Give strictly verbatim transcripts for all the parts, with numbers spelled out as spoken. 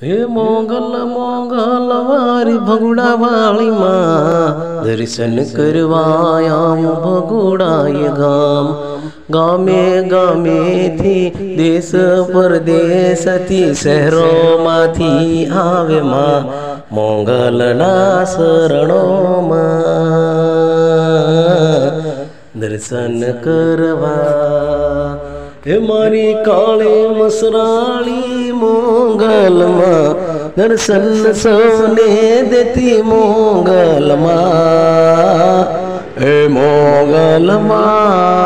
हे मोगल मोगल वारी भगुड़ा वाली माँ दर्शन करवाया भगुड़ाए गाम। गामे गामे थी देश परदेश थी शहरों माथी आवे माँ मोगलना शरणों माँ दर्शन करवा। हे मारी काले मसराली मोगल माँ दर्शन सोने देती मोगल माँ। हे मोगल माँ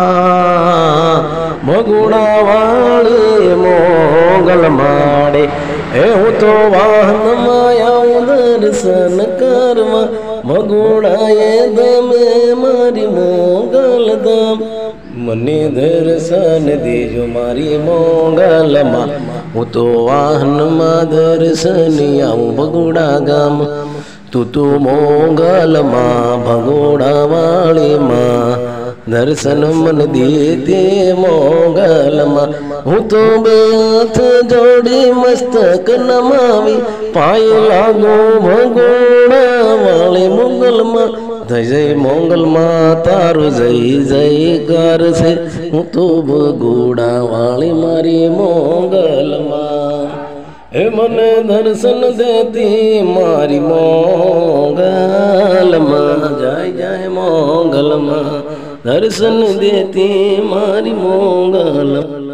भगुड़ा वाले मोगल माड़े हे हूँ तो वाहन माया दर्शन करवा भगुड़ा ये दम मारी मोगल दम। मने दर्शन देजो मारी मोगल माँ हूँ तो वाहन माँ दर्शन आऊँ भगुड़ा गाम। तू तो मोगल माँ भगोड़ा वाली माँ दर्शन मन देते मोगल माँ। हूँ तो बेथ जोड़ी मस्तक नमावी पाए लागो भगोड़ा वाले मोगल माँ। जय मोगल माँ तारो जय जय कार से हूँ तो भगोड़ा वाली मारी मोगल माँ। हे मने दर्शन देती मारी मोगल माँ जय जय मोगल माँ दर्शन देती मारी मोगल।